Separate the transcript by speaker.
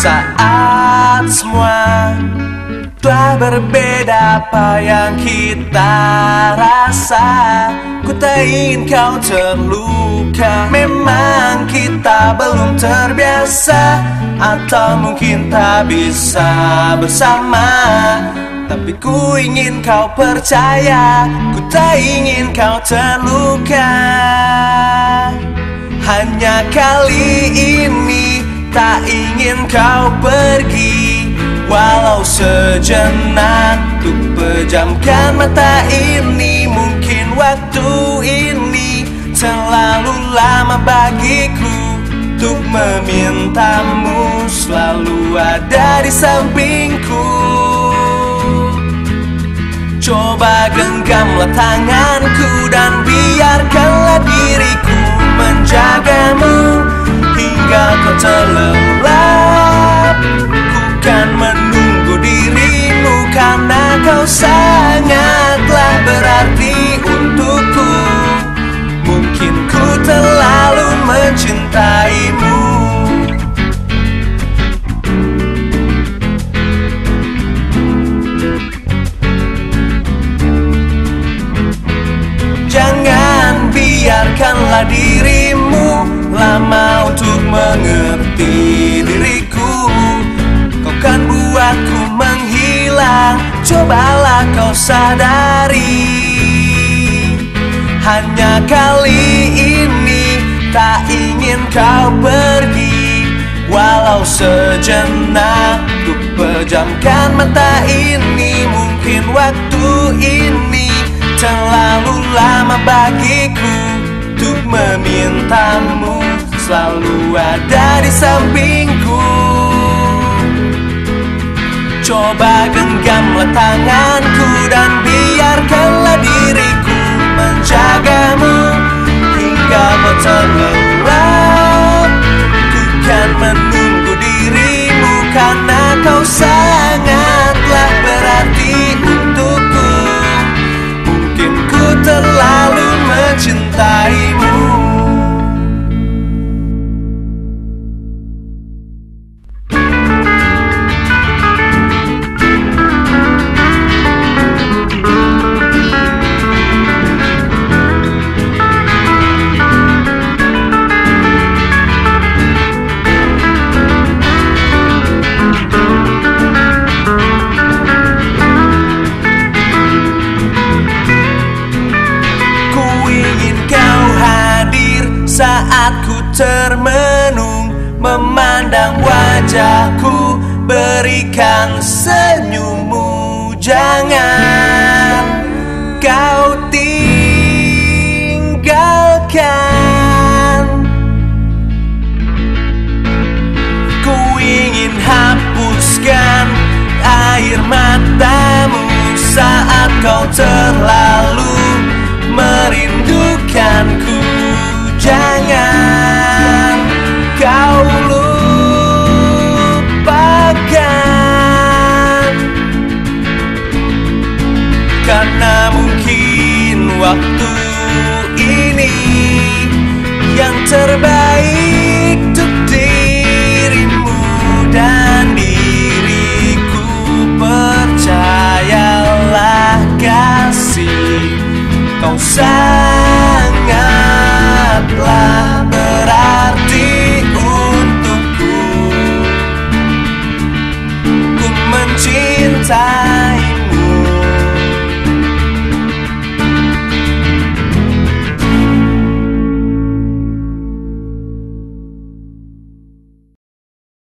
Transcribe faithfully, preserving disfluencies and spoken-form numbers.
Speaker 1: Saat semua telah berbeda, apa yang kita rasa, ku tak ingin kau terluka. Memang kita belum terbiasa, atau mungkin tak bisa bersama. Tapi ku ingin kau percaya, ku tak ingin kau terluka. Hanya kali ini tak ingin kau pergi, walau sejenak, untuk pejamkan mata ini. Mungkin waktu ini terlalu lama bagiku untuk memintamu selalu ada di sampingku. Coba genggamlah tanganku dan biarkanlah diriku menjagamu hingga kau terlelap. Ku kan menunggu dirimu karena kau sangatlah berarti untukku. Mungkin ku terlalu mencintaimu. Jangan biarkanlah dirimu lama untuk mengerti diriku. Kau kan buatku menghilang, cobalah kau sadari. Hanya kali ini tak ingin kau pergi, walau sejenak, untuk pejamkan mata ini. Mungkin waktu ini terlalu lama bagiku untuk memintamu selalu ada di sampingku. Coba genggamlah tanganku dan biarkanlah diriku menjagamu hingga kau terlelap. Ku kan menunggu dirimu karena kau sangatlah berarti untukku. Mungkin ku terlalu mencintaimu. Saat ku termenung memandang wajahku, berikan senyummu. Jangan kau tinggalkan. Ku ingin hapuskan air matamu saat kau terlalu merindukanku. Jangan kau lupakan, karena mungkin waktu